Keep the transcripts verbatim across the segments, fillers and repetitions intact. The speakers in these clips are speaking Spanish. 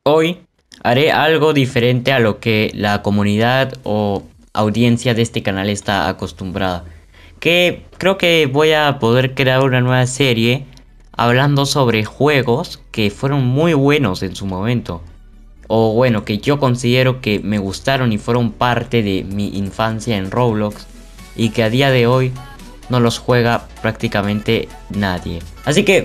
Hoy haré algo diferente a lo que la comunidad o audiencia de este canal está acostumbrada. Que creo que voy a poder crear una nueva serie hablando sobre juegos que fueron muy buenos en su momento. O bueno, que yo considero que me gustaron y fueron parte de mi infancia en Roblox. Y que a día de hoy no los juega prácticamente nadie. Así que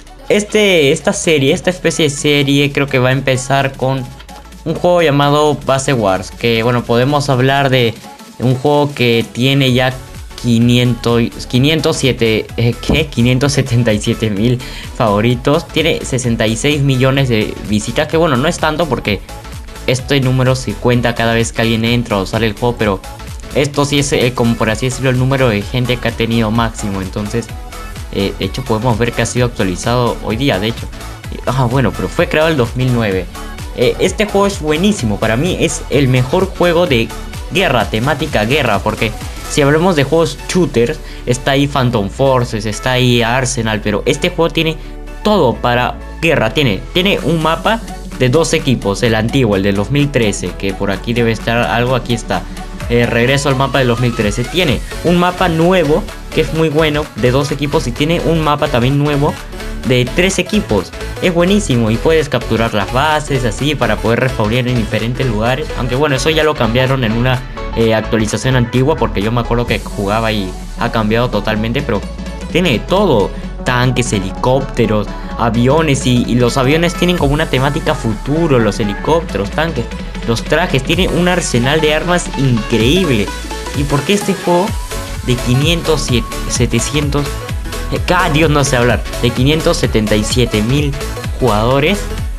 este, esta serie, esta especie de serie creo que va a empezar con un juego llamado Base Wars. Que bueno, podemos hablar de un juego que tiene ya quinientos, quinientos siete, eh, ¿qué? quinientos setenta y siete mil favoritos. Tiene sesenta y seis millones de visitas, que bueno, no es tanto porque este número se cuenta cada vez que alguien entra o sale el juego, pero esto sí es eh, como por así decirlo el número de gente que ha tenido máximo. Entonces eh, de hecho podemos ver que ha sido actualizado hoy día, de hecho. Ah, bueno, pero fue creado en el dos mil nueve. eh, Este juego es buenísimo, para mí es el mejor juego de guerra, temática guerra. Porque si hablamos de juegos shooters, está ahí Phantom Forces, está ahí Arsenal, pero este juego tiene todo para guerra. Tiene, tiene un mapa de dos equipos, el antiguo, el del dos mil trece, que por aquí debe estar algo, aquí está. Eh, regreso al mapa del dos mil trece. Tiene un mapa nuevo que es muy bueno de dos equipos, y tiene un mapa también nuevo de tres equipos. Es buenísimo y puedes capturar las bases así para poder respawnear en diferentes lugares. Aunque bueno, eso ya lo cambiaron en una eh, actualización antigua, porque yo me acuerdo que jugaba y ha cambiado totalmente. Pero tiene todo: tanques, helicópteros, aviones, y, y los aviones tienen como una temática futuro. Los helicópteros, tanques, los trajes, tiene un arsenal de armas increíble. ¿Y por qué este juego de quinientos, setecientos, cada Dios no sé hablar, de quinientos setenta y siete mil jugadores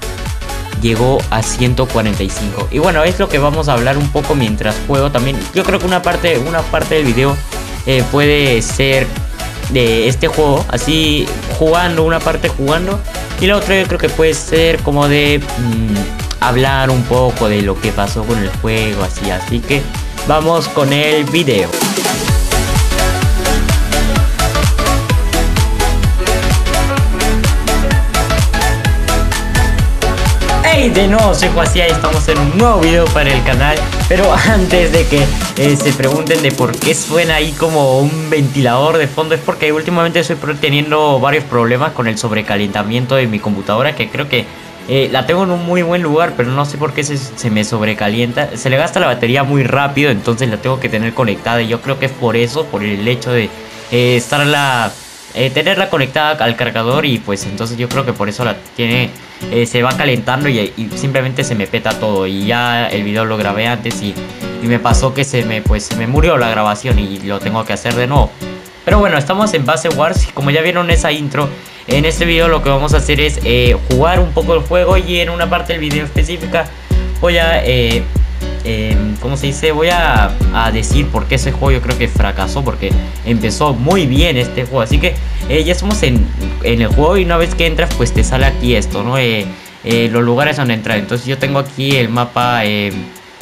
llegó a ciento cuarenta y cinco? Y bueno, es lo que vamos a hablar un poco mientras juego también. Yo creo que una parte, una parte del video eh, puede ser de este juego, así jugando, una parte jugando, y la otra yo creo que puede ser como de mmm, hablar un poco de lo que pasó con el juego, así. Así que vamos con el video. Hey, de nuevo soy Joasia y estamos en un nuevo video para el canal. Pero antes de que eh, se pregunten de por qué suena ahí como un ventilador de fondo, es porque últimamente estoy teniendo varios problemas con el sobrecalentamiento de mi computadora, que creo que eh, la tengo en un muy buen lugar, pero no sé por qué se, se me sobrecalienta. Se le gasta la batería muy rápido, entonces la tengo que tener conectada, y yo creo que es por eso, por el hecho de eh, estarla... Eh, tenerla conectada al cargador, y pues entonces yo creo que por eso la tiene, eh, se va calentando y, y simplemente se me peta todo. Y ya el video lo grabé antes y, y me pasó que se me, pues, se me murió la grabación y lo tengo que hacer de nuevo. Pero bueno, estamos en Base Wars, y como ya vieron esa intro, en este video lo que vamos a hacer es eh, jugar un poco el juego, y en una parte del video específica voy a... Eh, Eh, ¿cómo se dice? Voy a, a decir por qué ese juego yo creo que fracasó, porque empezó muy bien este juego. Así que eh, ya estamos en, en el juego, y una vez que entras pues te sale aquí esto, ¿no? Eh, eh, los lugares donde entrar. Entonces yo tengo aquí el mapa, eh,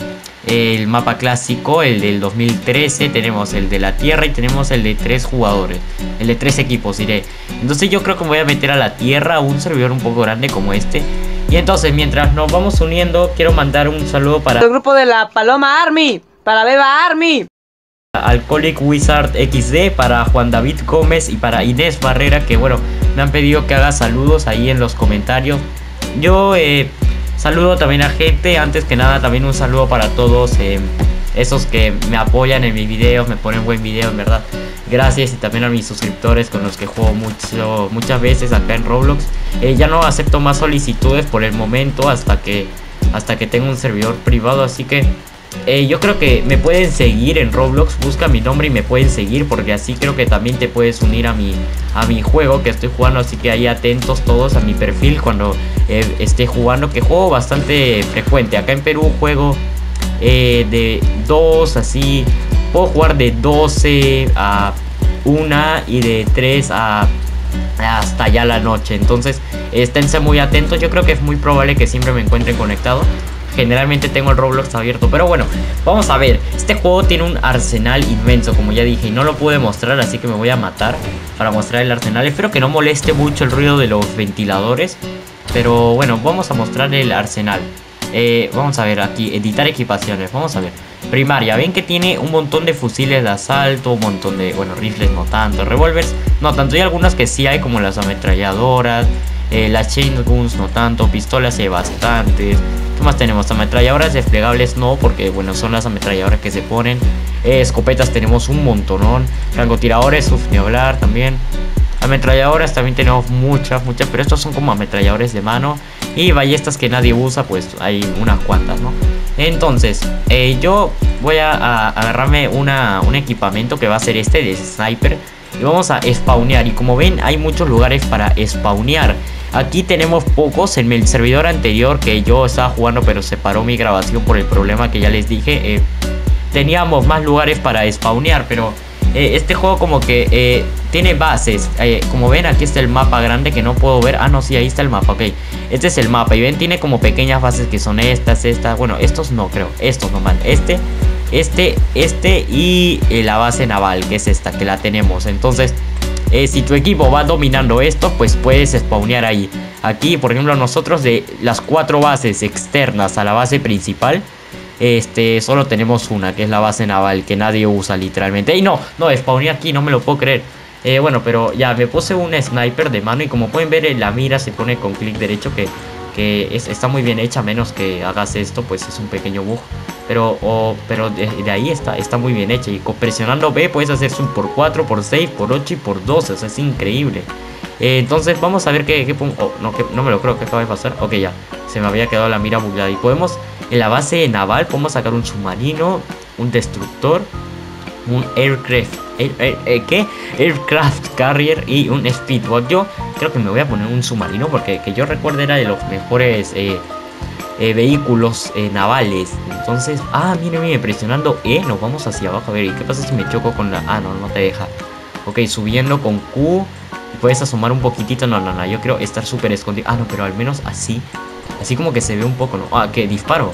el mapa clásico, el del dos mil trece. Tenemos el de la tierra y tenemos el de tres jugadores, el de tres equipos, diré. Entonces yo creo que me voy a meter a la tierra, a un servidor un poco grande como este. Y entonces, mientras nos vamos uniendo, quiero mandar un saludo para el grupo de la Paloma Army, para Beba Army, Alcoholic Wizard equis de, para Juan David Gómez y para Inés Barrera, que bueno, me han pedido que haga saludos ahí en los comentarios. Yo eh, saludo también a gente. Antes que nada, también un saludo para todos eh, esos que me apoyan en mis videos, me ponen buen video, en verdad. Gracias. Y también a mis suscriptores con los que juego mucho, muchas veces acá en Roblox. Eh, ya no acepto más solicitudes por el momento, hasta que hasta que tenga un servidor privado. Así que eh, yo creo que me pueden seguir en Roblox. Busca mi nombre y me pueden seguir, porque así creo que también te puedes unir a mi, a mi juego que estoy jugando. Así que ahí atentos todos a mi perfil cuando eh, esté jugando, que juego bastante frecuente. Acá en Perú juego eh, de dos, así... Puedo jugar de doce a una y de tres a hasta ya la noche. Entonces esténse muy atentos. Yo creo que es muy probable que siempre me encuentren conectado. Generalmente tengo el Roblox abierto. Pero bueno, vamos a ver. Este juego tiene un arsenal inmenso, como ya dije, y no lo pude mostrar, así que me voy a matar para mostrar el arsenal. Espero que no moleste mucho el ruido de los ventiladores. Pero bueno, vamos a mostrar el arsenal. Eh, vamos a ver aquí, editar equipaciones. Vamos a ver. Primaria, ven que tiene un montón de fusiles de asalto, un montón de, bueno, rifles no tanto, revólveres no tanto. Hay algunas que sí hay, como las ametralladoras, eh, las chain guns no tanto, pistolas hay bastantes. ¿Qué más tenemos? Ametralladoras desplegables no, porque bueno, son las ametralladoras que se ponen. eh, Escopetas tenemos un montonón. Francotiradores, uff, ni hablar también. Ametralladoras también tenemos muchas, muchas, pero estos son como ametralladores de mano. Y ballestas que nadie usa, pues hay unas cuantas, ¿no? Entonces, eh, yo voy a, a agarrarme una, un equipamiento que va a ser este de sniper. Y vamos a spawnear. Y como ven, hay muchos lugares para spawnear. Aquí tenemos pocos. En el servidor anterior que yo estaba jugando, pero se paró mi grabación por el problema que ya les dije, eh, teníamos más lugares para spawnear, pero eh, este juego como que eh, tiene bases. eh, Como ven, aquí está el mapa grande que no puedo ver. Ah, no, sí, ahí está el mapa, ok. Este es el mapa y ven, tiene como pequeñas bases que son estas, estas. Bueno, estos no creo, estos nomás. Este, este, este y eh, la base naval, que es esta, que la tenemos. Entonces, eh, si tu equipo va dominando esto, pues puedes spawnear ahí. Aquí, por ejemplo, nosotros de las cuatro bases externas a la base principal, Este, solo tenemos una, que es la base naval, que nadie usa literalmente. ¡Ey, no! No, spawné aquí, no me lo puedo creer. Eh, bueno, pero ya me puse un sniper de mano y como pueden ver, la mira se pone con clic derecho, que, que es, está muy bien hecha, menos que hagas esto, pues es un pequeño bug. Pero, oh, pero de, de ahí está, está muy bien hecha. Y con presionando B puedes hacer zoom por cuatro, por seis, por ocho y por doce. O sea, es increíble. Eh, entonces vamos a ver qué, qué oh, no, que, no me lo creo que acaba de pasar. Ok, ya, se me había quedado la mira bugueada. Y podemos, en la base naval, podemos sacar un submarino, un destructor, un aircraft, air, air, air, ¿qué? Aircraft carrier y un speedboat. Yo creo que me voy a poner un submarino porque que yo recuerdo era de los mejores eh, eh, vehículos eh, navales. Entonces, ah, miren, miren, presionando E, nos vamos hacia abajo. A ver, ¿y qué pasa si me choco con la...? Ah, no, no te deja. Ok, subiendo con Q. Puedes asomar un poquitito. No, no, no, yo creo estar súper escondido. Ah, no, pero al menos así. Así como que se ve un poco, ¿no? Ah, que disparo.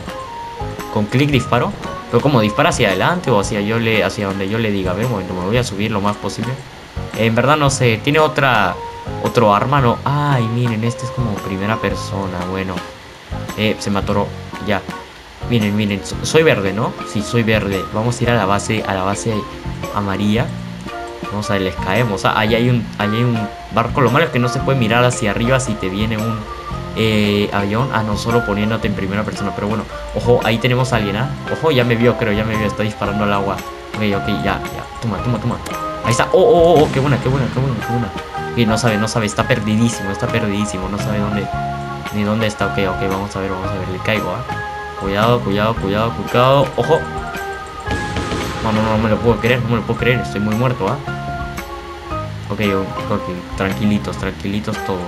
Con clic disparo. Pero como dispara hacia adelante o hacia yo le hacia donde yo le diga. A ver, un momento, me voy a subir lo más posible. En verdad no sé, tiene otra otro arma, ¿no? Ay, miren, este es como primera persona. Bueno, eh, se me atoró. Ya. Miren, miren, soy verde, ¿no? Sí, soy verde. Vamos a ir a la base, a la base amarilla. Vamos a ver, les caemos. Ah, ahí hay un, ahí hay un barco. Lo malo es que no se puede mirar hacia arriba si te viene un eh, avión. Ah, no, solo poniéndote en primera persona. Pero bueno, ojo, ahí tenemos a alguien, ¿ah? Ojo, ya me vio, creo, ya me vio. Está disparando al agua. Ok, ok, ya, ya. Toma, toma, toma. Ahí está. Oh, oh, oh, oh, qué buena, qué buena, qué buena, qué buena. Ok, no sabe, no sabe, está perdidísimo, está perdidísimo. No sabe dónde, ni dónde está. Ok, ok, vamos a ver, vamos a ver. Le caigo, ¿ah? Cuidado, cuidado, cuidado, cuidado. Ojo. No, no, no, no me lo puedo creer, no me lo puedo creer. Estoy muy muerto, ¿ah? Ok, ok, tranquilitos, tranquilitos todos.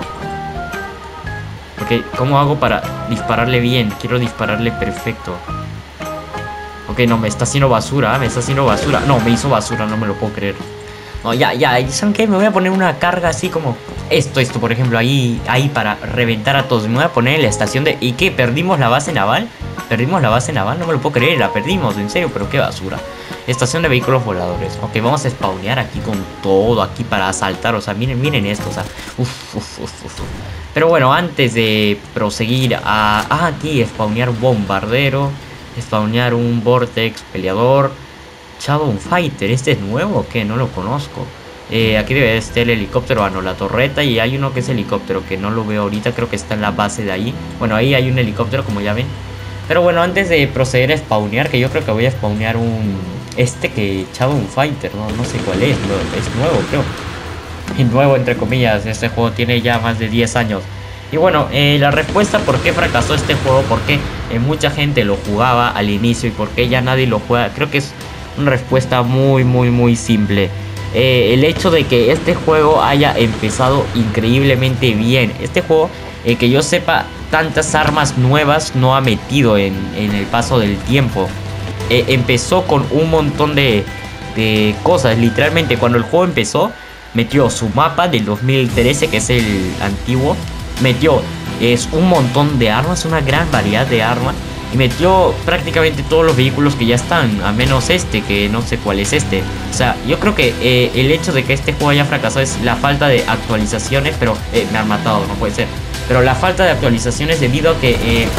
Ok, ¿cómo hago para dispararle bien? Quiero dispararle perfecto. Ok, no, me está haciendo basura, ¿eh? Me está haciendo basura. No, me hizo basura, no me lo puedo creer. No, ya, ya, ¿saben qué? Me voy a poner una carga así como esto, esto, por ejemplo, ahí, ahí para reventar a todos. Me voy a poner en la estación de... ¿Y qué? ¿Perdimos la base naval? ¿Perdimos la base naval? No me lo puedo creer, la perdimos, en serio, pero qué basura. Estación de vehículos voladores. Ok, vamos a spawnear aquí con todo, aquí para asaltar. O sea, miren, miren esto, o sea, uff, uff, uff, uff. Pero bueno, antes de proseguir a... Ah, aquí, spawnear bombardero. Spawnear un vortex peleador. Shadow Fighter, ¿este es nuevo o qué? No lo conozco. eh, Aquí debe estar el helicóptero, ah no, la torreta. Y hay uno que es helicóptero, que no lo veo ahorita. Creo que está en la base de ahí. Bueno, ahí hay un helicóptero, como ya ven. Pero bueno, antes de proceder a spawnear, que yo creo que voy a spawnear un... Este que Shadow Fighter, no, no sé cuál es, no, es nuevo creo. Y nuevo entre comillas, este juego tiene ya más de diez años. Y bueno, eh, la respuesta por qué fracasó este juego, por qué eh, mucha gente lo jugaba al inicio y por qué ya nadie lo juega, creo que es una respuesta muy muy muy simple. eh, El hecho de que este juego haya empezado increíblemente bien. Este juego, eh, que yo sepa, tantas armas nuevas no ha metido en, en el paso del tiempo. Eh, empezó con un montón de, de cosas. Literalmente cuando el juego empezó, metió su mapa del dos mil trece, que es el antiguo. Metió es un montón de armas, una gran variedad de armas. Y metió prácticamente todos los vehículos que ya están, a menos este, que no sé cuál es este. O sea, yo creo que eh, el hecho de que este juego haya fracasado es la falta de actualizaciones. Pero eh, me han matado, no puede ser. Pero la falta de actualizaciones debido a que eh,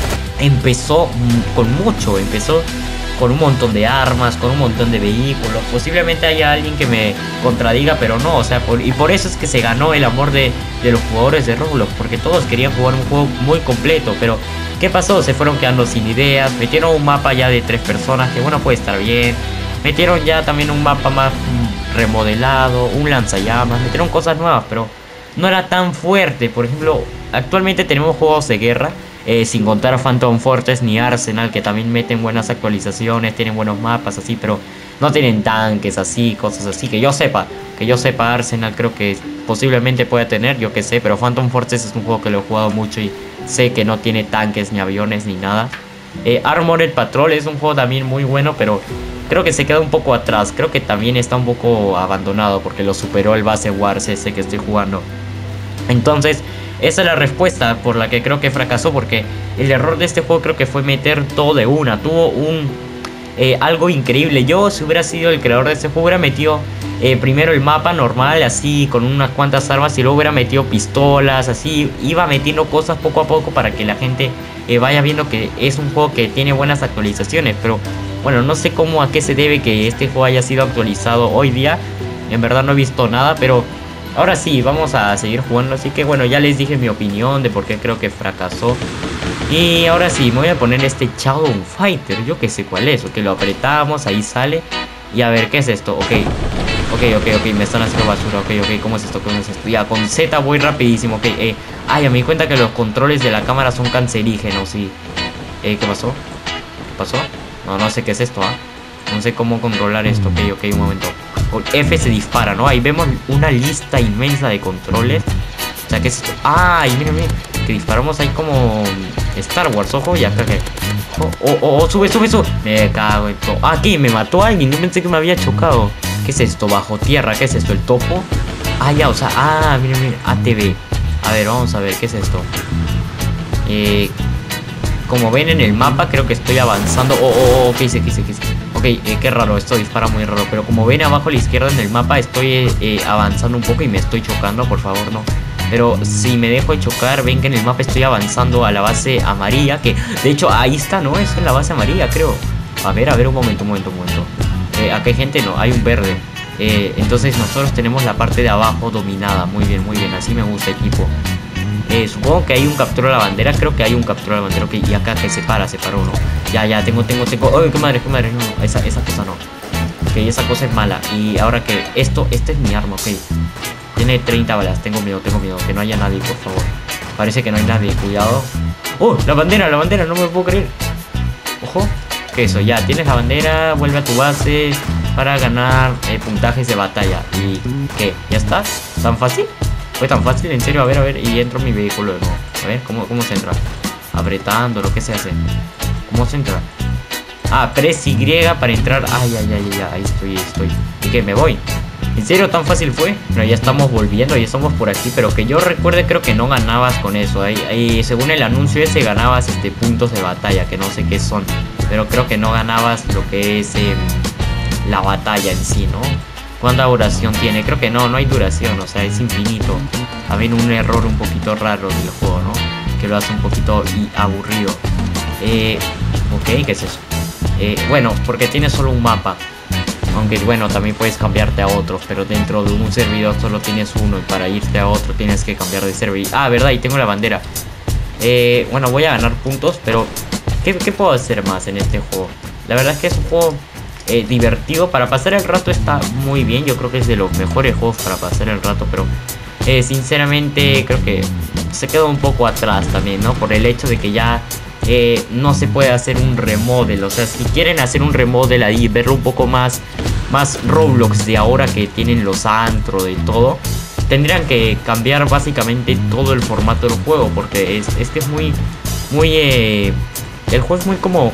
empezó con mucho, empezó con un montón de armas, con un montón de vehículos. Posiblemente haya alguien que me contradiga, pero no, o sea, por, y por eso es que se ganó el amor de, de los jugadores de Roblox, porque todos querían jugar un juego muy completo. Pero ¿qué pasó? Se fueron quedando sin ideas, metieron un mapa ya de tres personas, que bueno, puede estar bien. Metieron ya también un mapa más mm, remodelado, un lanzallamas, metieron cosas nuevas, pero no era tan fuerte. Por ejemplo, actualmente tenemos juegos de guerra, Eh, sin contar Phantom Fortress ni Arsenal, que también meten buenas actualizaciones, tienen buenos mapas así, pero no tienen tanques así, cosas así, que yo sepa, que yo sepa Arsenal creo que posiblemente pueda tener, yo que sé, pero Phantom Fortress es un juego que lo he jugado mucho y sé que no tiene tanques ni aviones ni nada. eh, Armored Patrol es un juego también muy bueno, pero creo que se queda un poco atrás, creo que también está un poco abandonado porque lo superó el Base Wars ese que estoy jugando. Entonces esa es la respuesta por la que creo que fracasó, porque el error de este juego creo que fue meter todo de una. Tuvo un eh, algo increíble. Yo, si hubiera sido el creador de este juego, hubiera metido eh, primero el mapa normal, así con unas cuantas armas, y luego hubiera metido pistolas, así. Iba metiendo cosas poco a poco para que la gente eh, vaya viendo que es un juego que tiene buenas actualizaciones. Pero bueno, no sé cómo, a qué se debe que este juego haya sido actualizado hoy día. En verdad no he visto nada, pero ahora sí, vamos a seguir jugando. Así que bueno, ya les dije mi opinión de por qué creo que fracasó. Y ahora sí, me voy a poner este Shadow Fighter. Yo que sé cuál es, ok, lo apretamos, ahí sale. Y a ver, ¿qué es esto? Ok, ok, ok, ok, me están haciendo basura. Ok, ok, ¿cómo es esto? ¿Cómo es esto? Ya, con Z voy rapidísimo, ok, eh ay, ya me di cuenta que los controles de la cámara son cancerígenos, sí. Eh, ¿qué pasó? ¿Qué pasó? No, no sé qué es esto, ¿ah? ¿eh? No sé cómo controlar esto, ok, ok, un momento. Con F se dispara, ¿no? Ahí vemos una lista inmensa de controles. O sea, ¿qué es esto? ¡Ay, miren, miren! Que disparamos ahí como Star Wars, ojo, y acá que... Oh, oh, oh, oh, sube, sube, sube. Me cago en todo. Ah, aquí me mató alguien, yo pensé que me había chocado. ¿Qué es esto? Bajo tierra, ¿qué es esto? ¿El topo? Ah, ya, o sea, ah, miren, miren, A T V. A ver, vamos a ver, ¿qué es esto? Eh... Como ven en el mapa, creo que estoy avanzando. Oh, oh, oh, ¿qué hice? ¿Qué hice? ¿Qué hice? Ok, eh, qué raro, esto dispara muy raro. Pero como ven abajo a la izquierda en el mapa, estoy eh, eh, avanzando un poco y me estoy chocando, por favor, no. Pero si me dejo de chocar, ven que en el mapa estoy avanzando a la base amarilla. Que de hecho ahí está, ¿no? Es en la base amarilla, creo. A ver, a ver, un momento, un momento, un momento. Eh, acá hay gente, no, hay un verde. eh, Entonces nosotros tenemos la parte de abajo dominada. Muy bien, muy bien, así me gusta, equipo. Eh, supongo que hay un captura de la bandera. Creo que hay un captura de la bandera. Ok, y acá que se para, se paró uno. Ya, ya, tengo, tengo, tengo. ¡Ay, qué madre, qué madre! No, esa, esa cosa no. Ok, esa cosa es mala. Y ahora que esto, esta es mi arma, ok. Tiene treinta balas, tengo miedo, tengo miedo. Que no haya nadie, por favor. Parece que no hay nadie, cuidado. ¡Oh, la bandera, la bandera! No me lo puedo creer. Ojo. Que eso, ya, tienes la bandera. Vuelve a tu base para ganar eh, puntajes de batalla. ¿Y qué? ¿Ya está? ¿Tan fácil? Fue tan fácil, en serio, a ver, a ver, y entro en mi vehículo de nuevo. A ver, ¿cómo, cómo se entra? Apretando, lo que se hace. ¿Cómo se entra? Ah, press Y para entrar. Ay, ay, ay, ay, ahí estoy, ahí estoy. ¿Y qué? ¿Me voy? ¿En serio tan fácil fue? Bueno, ya estamos volviendo, ya estamos por aquí. Pero que yo recuerde, creo que no ganabas con eso. Ahí, ahí, según el anuncio ese, ganabas este, puntos de batalla, que no sé qué son. Pero creo que no ganabas lo que es eh, la batalla en sí, ¿no? ¿Cuánta duración tiene? Creo que no, no hay duración, o sea, es infinito. También un error un poquito raro del juego, ¿no? Que lo hace un poquito y aburrido. Eh, ok, ¿qué es eso? Eh, bueno, porque tiene solo un mapa. Aunque bueno, también puedes cambiarte a otros, pero dentro de un servidor solo tienes uno. Y para irte a otro tienes que cambiar de servidor. Ah, verdad, y tengo la bandera. Eh, bueno, voy a ganar puntos, pero ¿qué, ¿qué puedo hacer más en este juego? La verdad es que es un juego... Eh, divertido, para pasar el rato está muy bien. Yo creo que es de los mejores juegos para pasar el rato, pero eh, sinceramente creo que se quedó un poco atrás también, ¿no? Por el hecho de que ya eh, no se puede hacer un remodel. O sea, si quieren hacer un remodel ahí, verlo un poco más, más Roblox de ahora que tienen los antro de todo, tendrían que cambiar básicamente todo el formato del juego, porque es, este es muy, muy... Eh, el juego es muy como...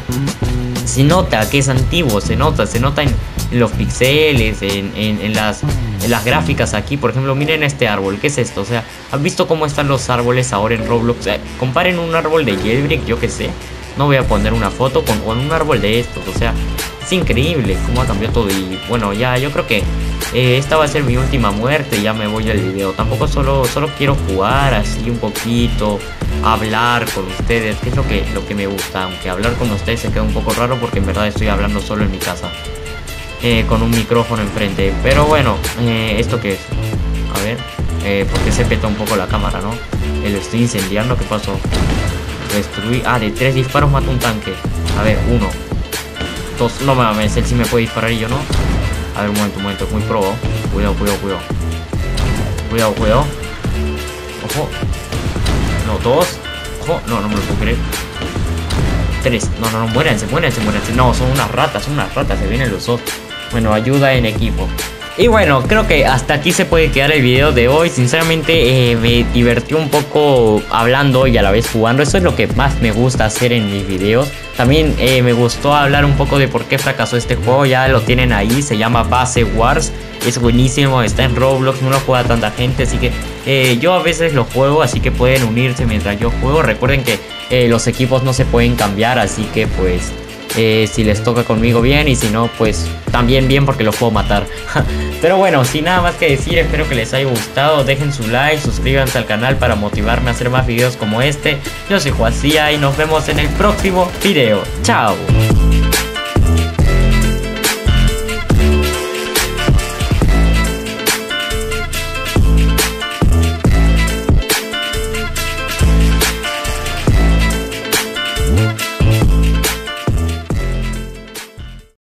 Se nota que es antiguo, se nota, se nota en, en los pixeles, en, en, en, las, en las gráficas aquí. Por ejemplo, miren este árbol, ¿qué es esto? O sea, ¿han visto cómo están los árboles ahora en Roblox? Eh, comparen un árbol de Jailbreak, yo que sé. No voy a poner una foto con, con un árbol de estos, o sea, es increíble cómo ha cambiado todo. Y bueno, ya yo creo que eh, esta va a ser mi última muerte y ya me voy del video. Tampoco solo, solo quiero jugar así un poquito, hablar con ustedes, que es lo que, lo que me gusta. Aunque hablar con ustedes se queda un poco raro porque en verdad estoy hablando solo en mi casa, eh, con un micrófono enfrente. Pero bueno, eh, ¿esto qué es? A ver, eh, porque se peta un poco la cámara, ¿no? Eh, lo estoy incendiando, ¿qué pasó? Destruí, ah, de tres disparos mato un tanque. A ver, uno, dos, no mames, él sí me puede disparar y yo no. A ver, un momento, un momento, es muy pro. Cuidado, cuidado, cuidado. Cuidado, cuidado. Ojo. No, dos. Ojo, no, no me lo puedo creer. Tres, no, no, no, muéranse, muéranse, muéranse. No, son unas ratas, son unas ratas, se vienen los dos. Bueno, ayuda en equipo. Y bueno, creo que hasta aquí se puede quedar el video de hoy. Sinceramente eh, me divirtió un poco hablando y a la vez jugando. Eso es lo que más me gusta hacer en mis videos. También eh, me gustó hablar un poco de por qué fracasó este juego. Ya lo tienen ahí, se llama Base Wars. Es buenísimo, está en Roblox, no lo juega tanta gente. Así que eh, yo a veces lo juego, así que pueden unirse mientras yo juego. Recuerden que eh, los equipos no se pueden cambiar, así que pues... Eh, si les toca conmigo bien, y si no pues también bien porque los puedo matar. Pero bueno, sin nada más que decir, espero que les haya gustado. Dejen su like, suscríbanse al canal para motivarme a hacer más videos como este. Yo soy Juacía y nos vemos en el próximo video. Chao.